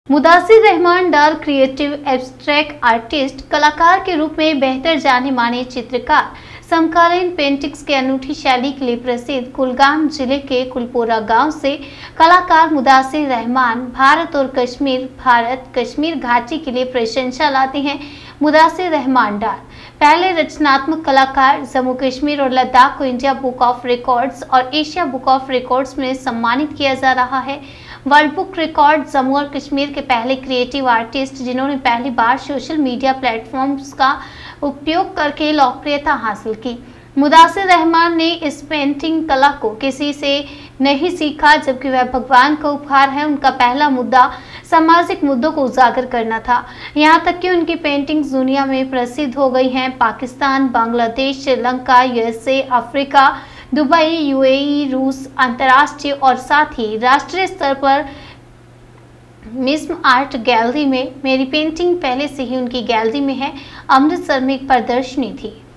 Mudasir Rehman Dar creative abstract artist कलाकार के रूप में बेहतर जाने माने चित्रकार समकालीन पेंटिंग्स की अनूठी शैली के लिए प्रसिद्ध कुलगाम जिले के कुलपोरा गांव से कलाकार मुदासिर रहमान भारत कश्मीर घाटी के लिए प्रशंसा लाते हैं। मुदासिर रहमान डार पहले रचनात्मक कलाकार जम्मू कश्मीर और लद्दाख को इंडिया बुक ऑफ रिकॉर्ड्स और एशिया बुक ऑफ रिकॉर्ड्स में सम्मानित किया जा रहा है। वर्ल्ड बुक रिकॉर्ड जम्मू और कश्मीर के पहले क्रिएटिव आर्टिस्ट जिन्होंने पहली बार सोशल मीडिया प्लेटफॉर्म्स का उपयोग करके लोकप्रियता हासिल की। मुदासिर रहमान ने इस पेंटिंग कला को किसी से नहीं सीखा, जबकि वह भगवान का उपहार है। उनका पहला मुद्दा सामाजिक मुद्दों को उजागर करना था, यहाँ तक कि उनकी पेंटिंग्स दुनिया में प्रसिद्ध हो गई हैं। Pakistan, Bangladesh, Sri Lanka, USA, Africa, Dubai, UAE, रूस, अंतर्राष्ट्रीय और साथ ही राष्ट्रीय स्तर पर मिस्म आर्ट गैलरी में मेरी पेंटिंग पहले से ही उनकी गैलरी में है। अमृतसर में एक प्रदर्शनी थी।